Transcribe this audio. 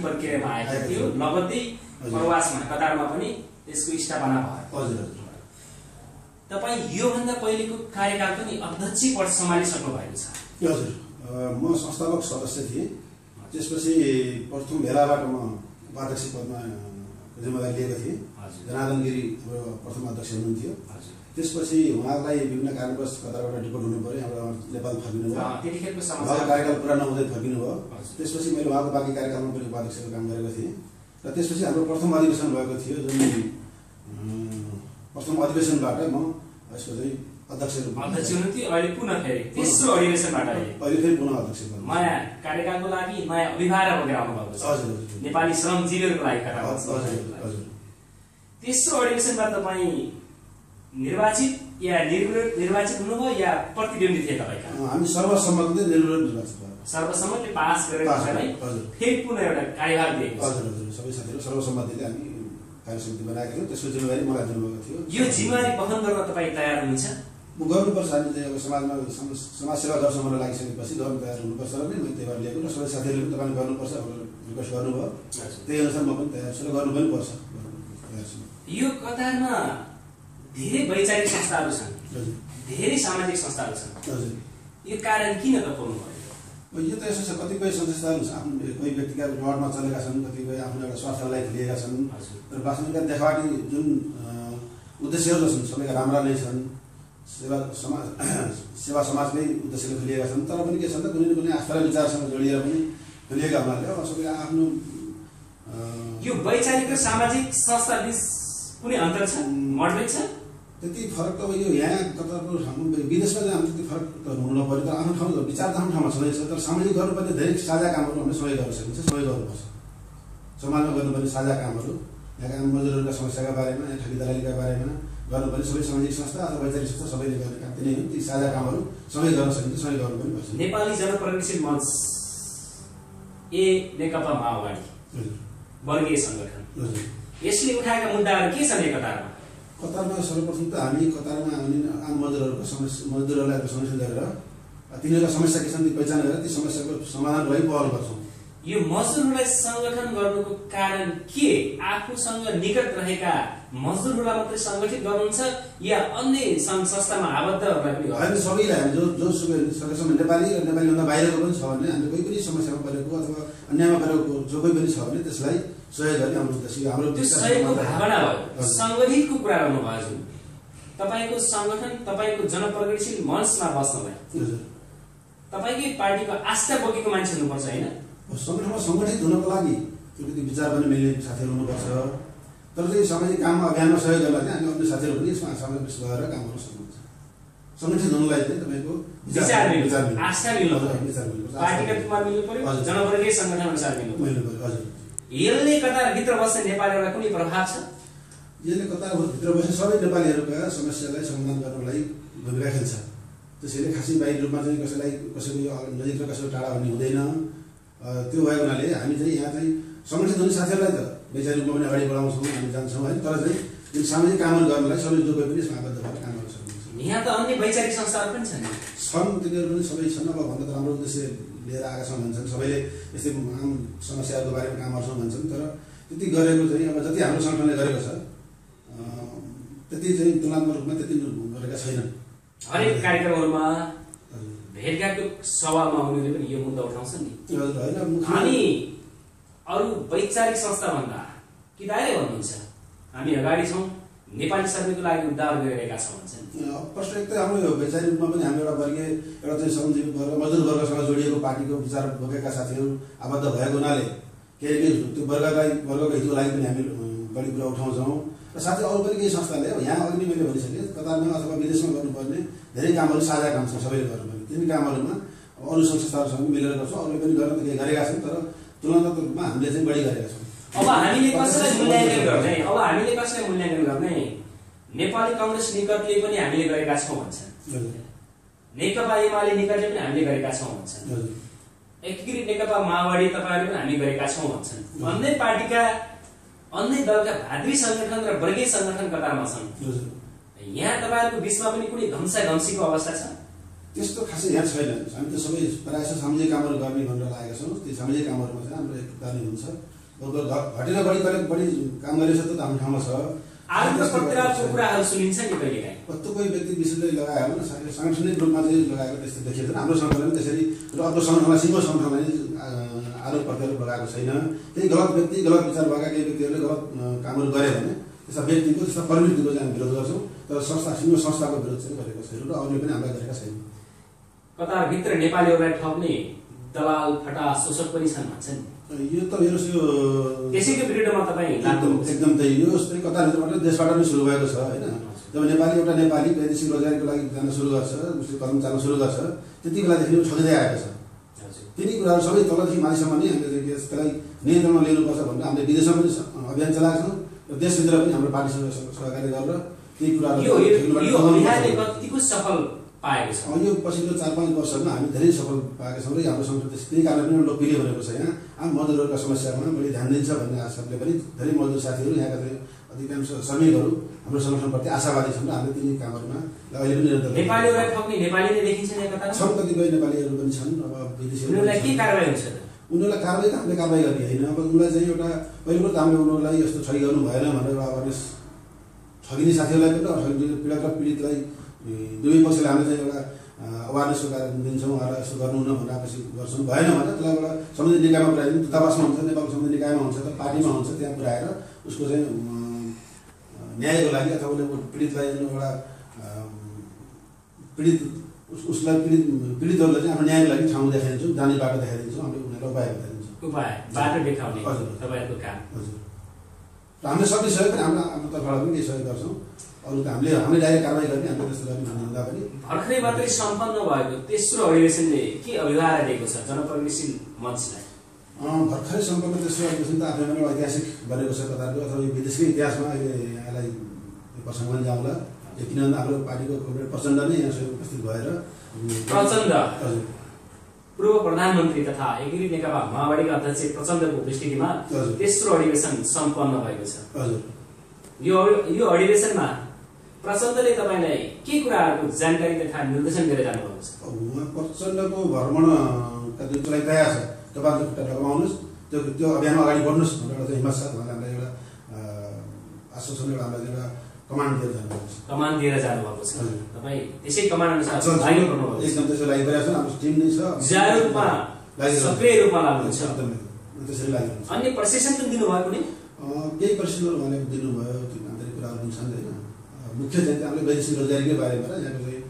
प्रक्रियामा आएको थियो लगत्तै प्रवासमा कतारमा पनि त्यसको स्थापना भयो। हजुर तपाई यो भन्दा पहिलेको कार्यकाल पनि अध्यक्ष पद सम्हालिसक्नु भएको छ। हजुर म संस्थापक सदस्य थिएँ। त्यसपछि प्रथम भेलाबाट म उपाध्यक्ष पदमा जिम्मेवारी लिएको थिएँ। जनार्दन गिरी हाम्रो प्रथम अध्यक्ष हुनुहुन्थ्यो। त्यसपछि उहाँलाई विभिन्न कारणवश कतारबाट डिपोर्ट हुनु पर्यो, हाम्रो नेपाल फर्किनु भयो। त्यतिखेरको उहाँको कार्यकाल पुरा नहुँदै फर्किनु भयो। त्यसपछि मैले उहाँको बाँकी कार्यकालमा पनि उपाध्यक्षको काम गरेको थिएँ र त्यसपछि हाम्रो प्रथम अधिवेशन भएको थियो, जुन प्रथम अधिवेशनबाट म यसको चाहिँ अध्यक्ष हुनुहुन्थ्यो। अहिले पुनः फेरि तेस्रो अधिवेशनबाट अहिले फेरि पुनः अध्यक्ष नयाँ कार्यकालको लागि नयाँ अभिभावक बनेर आउनु भएको छ। हजुर नेपाली श्रमजीवीहरूको लागि हजुर तेस्रो अधिवेशनमा तपाईँ निर्वाचित या निर्वाचित हुनुभयो या प्रतिद्वन्दी थिए तपाईँका? हामी सर्वसम्मतले निर्वाचित भयो। सर्वसम्मतले पास गरेर फेरि पुनः एउटा कार्यभार दिएको। हजुर हजुर सबै साथीहरू सर्वसम्मतिले हामी कार्यसमिति बनाएको थियौँ। त्यसको जिम्मेवारी मलाई दिनुभएको थियो। यो जिम्मेवारी वहन गर्न तपाईँ तयार हुनुहुन्छ? म गर्नुपर्छ। हामी चाहिँ अब समाजमा समाजसेवा गर्छौँ भनेर लागिसकेपछि गर्नु तयार हुनुपर्छ र नै मैले त्यही भएर लिएको र सबै साथीहरूले पनि तपाईँले गर्नुपर्छ रिक्वेस्ट गर्नुभयो। त्यही अनुसार म पनि तयार छु र गर्नु पनि पर्छ। यो कतारमा धेरै वैचारिक संस्थाहरू छन्, धेरै सामाजिक संस्थाहरू छन्। हजुर यो कारण किन तपाईँ भयो? यो त यसो छ, कतिपय संस्थाहरू आफ्नो कोही व्यक्तिका रडमा चलेका छन्, कतिपय आफ्नो एउटा स्वार्थलाई लागि लिएका छन् र वास्तविकता देखावटी जुन उद्देश्यहरू छन् सबैका राम्रा नै छन्। सेवा समाजकै उद्देश्यले खोलिएका छन्। तर पनि के छ त कुनै न कुनै आस्था र विचारसँग जोडिएर पनि खोलिएका हुनाले अब सबैले आफ्नो यो वैचारिक र सामाजिक संस्था बीच कुनै अन्तर छ, मतभेद छ? त्यति फरक त यो यहाँ कतारको विदेशमा चाहिँ हामी त्यति फरक त हुनु नपर्यो। तर आफ्नो ठाउँ विचार त आफ्नो ठाउँमा छँदैछ। तर सामाजिक गर्नुपर्ने धेरै साझा कामहरू हामीले सबै गर्न सकिन्छ, सबै गर्नुपर्छ। समाजमा गर्नुपर्ने साझा कामहरू, यहाँका मजदुरहरूका समस्याका बारेमा, यहाँ ठगी दलालीका बारेमा गर्नुपर्ने सबै सामाजिक संस्था अथवा वैचारिक संस्था सबैले गर्ने काम त्यही हुन्। ती साझा कामहरू सबै गर्न सकिन्छ, सबै गर्नु पनि पर्छ। नेपाली जनप्रगतिशील मञ्च ए नेकपा माओवादी वर्गीय सङ्गठन, यसले उठाएका मुद्दाहरू के छन् कतारमा? कतारमा सर्वप्रथम त हामी कतारमा आउने आम मजदुरहरूको मजदुरहरूलाई समस्या गरेर तिनीहरूका समस्या के छन् ती पहिचान गरेर ती समस्याको समाधान लागि पहल गर्छौँ। यो मजदुरहरूलाई सङ्गठन गर्नुको कारण के? आफूसँग निकट रहेका मजदुरहरूलाई मात्रै सङ्गठित गर्नुहुन्छ या अन्य सङ्घ संस्थामा आबद्धहरूलाई पनि? होइन, सबैलाई हामी जोसुकै नेपाली र नेपालीभन्दा बाहिरको पनि छ भने हामीले कोही पनि समस्यामा परेको अथवा अन्यायमा परेको जो कोही पनि छ भने त्यसलाई सहयोग गर्ने हाम्रो उद्देश्य। हाम्रो त्यो सहयोगको भावना भयो। सङ्गठितको कुरा गर्नुभयो जुन तपाईँको सङ्गठन, तपाईँको जनप्रगतिशील मञ्चमा बस्नलाई तपाईँकै पार्टीको आस्था बोकेको मान्छे हुनुपर्छ होइन? सङ्गठनमा सङ्गठित हुनको लागि अलिकति विचार पनि मिल्ने साथीहरू हुनुपर्छ। तर चाहिँ सामाजिक काममा अभियानमा सहयोग गर्न चाहिँ हामी अन्य साथीहरू पनि यसमा समावेश गरेर काम गर्न सक्नुहुन्छ। सङ्गठित हुनुलाई चाहिँ तपाईँको आस्था मिल्नु पर्यो, पार्टीका रूपमा मिल्नु पर्यो, जनवर्गीय सङ्गठन अनुसार मिल्नु पर्यो। हजुर, यसले कतारभित्र बस्ने नेपालीहरूलाई कुनै प्रभाव छ? यसले कतारभित्र बस्ने सबै नेपालीहरूका समस्यालाई समाधान गर्नको लागि भूमिका खेल्छ। त्यसैले खासै बाहिर रूपमा चाहिँ कसैको नजिक र कसैको टाढा भन्ने हुँदैन। त्यो भएको हुनाले हामी चाहिँ यहाँ चाहिँ सङ्गठित हुने साथीहरूलाई त वैचारिक रूपमा पनि अगाडि बढाउँछौँ, हामी जान्छौँ होइन। तर चाहिँ जुन सामाजिक कामहरू गर्नलाई सबै जो कोही पनि यसमा आबद्ध भएर काम गर्न सक्नुहुन्छ। यहाँ त अन्य वैचारिक संस्थाहरू पनि छन्, तिनीहरू पनि सबै छन्। अब भन्दा त राम्रो उद्देश्य लिएर आएका छौँ भन्छन्, सबैले यस्तै आम समस्याहरूको बारेमा काम गर्छौँ भन्छन्। तर त्यति गरेको चाहिँ अब जति हाम्रो सङ्गठनले गरेको छ त्यति चाहिँ तुलनात्मक रूपमा त्यति गरेका छैनन्। हरेक कार्यक्रमहरूमा भेटघाटको सवालमा उनीहरूले पनि यो मुद्दा उठाउँछन् नि। हामी अरू वैचारिक संस्थाभन्दा कि दाइले भन्नुहुन्छ हामी अगाडि छौँ, नेपाली सर्वेको लागि उद्धार गरिरहेका छौँ भन्छन्। प्रश्न एक त हाम्रो वैचारिक रूपमा पनि हाम्रो एउटा वर्गीय एउटा चाहिँ श्रमजीवी वर्ग मजदुर वर्गसँग जोडिएको पार्टीको विचार बोकेका साथीहरू आबद्ध भएको हुनाले केही त्यो वर्गको हितको लागि पनि हामी बढी कुरा उठाउँछौँ। र साथै अरू पनि केही संस्थाले यहाँ अघि नै मैले भनिसकेँ कतारमा अथवा विदेशमा गर्नुपर्ने धेरै कामहरू साझा काम छ सबैले गर्नुपर्ने। तिन कामहरूमा अरू संस्थाहरूसँग मिलेर गर्छौँ, अरूले पनि गर्न त केही गरेका छन् तर तुलनात्मक रूपमा हामीले चाहिँ बढी गरेका छौँ। अब हामीले कसैलाई मूल्याङ्कन गर्ने नेपाली कङ्ग्रेस निकटले पनि हामीले गरेका छौँ भन्छन्, नेकपा एमाले निकटले पनि हामीले गरेका छौँ भन्छन्, एकीकृत नेकपा माओवादी तपाईँहरूले पनि हामी गरेका छौँ भन्छन्। अन्य पार्टीका अन्य दलका भातृ सङ्गठन र वर्गीय सङ्गठन कतारमा छन्। यहाँ तपाईँहरूको बिचमा पनि कुनै धम्साधम्सीको अवस्था छ? त्यस्तो खासै यहाँ छैन। हामी त सबै प्रायः सामाजिक कामहरू गर्ने भनेर लागेका छौँ। ती सामाजिक कामहरूमा चाहिँ हाम्रो एकता नै हुन्छ। घटेर बढी काम गरेछ त हाम्रो ठाउँमा छ। आरोप र प्रत्यारोपको कुराहरू सुनिन्छ नि कहिलेकाहीँ। कस्तो कोही व्यक्ति विशेषले लगायो भने साङ्गठनिक रूपमा चाहिँ लगाएको त्यस्तो देखिएको छैन। हाम्रो सङ्गठनले त्यसरी अर्को सङ्गठनलाई सिङ्गो सङ्गठनलाई आरोप प्रत्यारोप लगाएको छैन। केही गलत व्यक्ति गलत विचार भएका केही व्यक्तिहरूले गलत कामहरू गरे भने त्यस्ता व्यक्तिको त्यस्ता प्रवृत्तिको चाहिँ हामी विरोध गर्छौँ, तर संस्था सिङ्गो संस्थाको विरोध चाहिँ गरेको छैन र अरूले पनि हामीलाई गरेका छैन। कतारभित्र नेपालीहरूलाई ठग्ने दलाल फटा शोषक पनि छन् भन्छ नि। यो त मेरो त्यसैको विरुद्धमा तपाईँ एकदम त्यही यो कतारभित्रबाट देशबाट नै सुरु भएको छ होइन। जब एउटा नेपाली वैदेशिक रोजगारीको लागि जान सुरु गर्छ, उसले कदम चाल्न सुरु गर्छ, त्यति बेलादेखि ठगिँदै आएको छ। तिनी कुराहरू सबै तलदेखि माथिसम्म नै हामीले त्यसलाई नियन्त्रणमा ल्याउनुपर्छ भनेर हामीले विदेशमा पनि अभियान चलाएको छौँ र देशभित्र पनि हाम्रो पार्टीसँग सहकारी गरेर केही कुराहरू कतिको सफल पाएको छ। यो पछिल्लो 4-5 वर्षमा हामी धेरै सफल पाएका छौँ र हाम्रो संस्कृति त्यही कारणले पनि लोकप्रिय बनेको छ। यहाँ आम मजदुरहरूका समस्यामा बढी ध्यान दिन्छ भन्ने आशाले पनि धेरै मजदुर साथीहरू यहाँका चाहिँ अधिकांश श्रमिकहरू हाम्रो संगठनप्रति आशावादी छन् र हामीले तिनी कामहरूमा अहिले पनि निरन्तर नेपालीहरूलाई ठग्ने नेपाली नै देखिन्छ नि कता छन्। कतिपय नेपालीहरू पनि छन्। अब उनीहरूलाई के कारबाही हुन्छ त? उनीहरूलाई कारबाही त हामीले कारबाही गर्ने होइन। अब उनीलाई चाहिँ एउटा पहिलो कुरो त हामीले उनीहरूलाई यस्तो ठगी गर्नु भएन भनेर एउटा अवेरनेस ठगिने साथीहरूलाई पनि पीडक र पीडितलाई दुवै पक्षले हामीले चाहिँ एउटा अवेरनेसको कारण दिन्छौँ, उहाँलाई यस्तो गर्नुहुन्न भनेपछि गर्छौँ। भएन भने त्यसलाई एउटा सम्बन्धित निकायमा पुऱ्याइदिनु, दूतावासमा हुन्छ, नेपालको सम्बन्धित निकायमा हुन्छ, त पार्टीमा हुन्छ, त्यहाँ पुऱ्याएर उसको चाहिँ न्यायको लागि अथवा उसले पीडितलाई एउटा उसलाई पीडितहरूलाई चाहिँ आफ्नो न्यायको लागि ठाउँ देखाइदिन्छौँ, जाने बाटो देखाइदिन्छौँ, हामीले उनीहरूलाई उपाय बताइदिन्छौँ। बाटो देखाउने हजुर तपाईँहरूको काम। हजुर र हामीले सक्ने सहयोग पनि हाम्रो तर्फबाट पनि केही सहयोग गर्छौँ। अरू त हामीले डाइरेक्ट कारवाही गर्ने हामीले त्यस्तो गर्ने भन्दा पनि भर्खरै मात्रै सम्पन्न भएको तेस्रो अधिवेशनले के अभिवादन दिएको छ जनप्रगतिशील मञ्चलाई? भर्खरै सम्पन्न तेस्रो अधिवेशन त आफैमा एउटा ऐतिहासिक बनेको छ कतारको अथवा विदेशकै इतिहासमा अहिले यहाँलाई प्रसङ्ग पनि जाउँला। किनभने हाम्रो पार्टीको कमरेड प्रचण्ड नै यहाँ उपस्थित भएर प्रचण्ड हजुर पूर्व प्रधानमन्त्री तथा एकीकृत नेकपा माओवादीका अध्यक्ष प्रचण्डको उपस्थितिमा तेस्रो अधिवेशन सम्पन्न भएको छ। हजुर यो अधिवेशनमा प्रचण्डले तपाईँलाई के कुराहरूको जानकारी तथा निर्देशन गरेर जानुभएको छ? उहाँ प्रचण्डको भ्रमणका जुन चलाइरहेको छ, तपाईँको खुट्टा लगाउनुहोस्, त्यो अभियानमा अगाडि बढ्नुहोस् भनेर एउटा हिम्मत छ। उहाँले हामीलाई एउटा आश्वासन एउटा हामीलाई एउटा कमान्ड दिएर जानुभएको छ। कमान्ड दिएर जानुभएको छ। तपाईँ त्यसै कमान्ड अनुसार एकदम त्यसो लागिरहेको छ। हाम्रो टिम नै छ, सुचारू रूपमा सक्रिय रूपमा लाग्नुहुन्छ। त्यसरी लागिरहेको छ। अन्य प्रशिक्षण पनि दिनुभयो कुनै? केही प्रशिक्षणहरू उहाँले दिनुभयो, त्यो आन्तरिक कुराहरू पनि छन् होइन। मुख्य चाहिँ हामीले वैदेशिक रोजगारीकै बारेमा यहाँको चाहिँ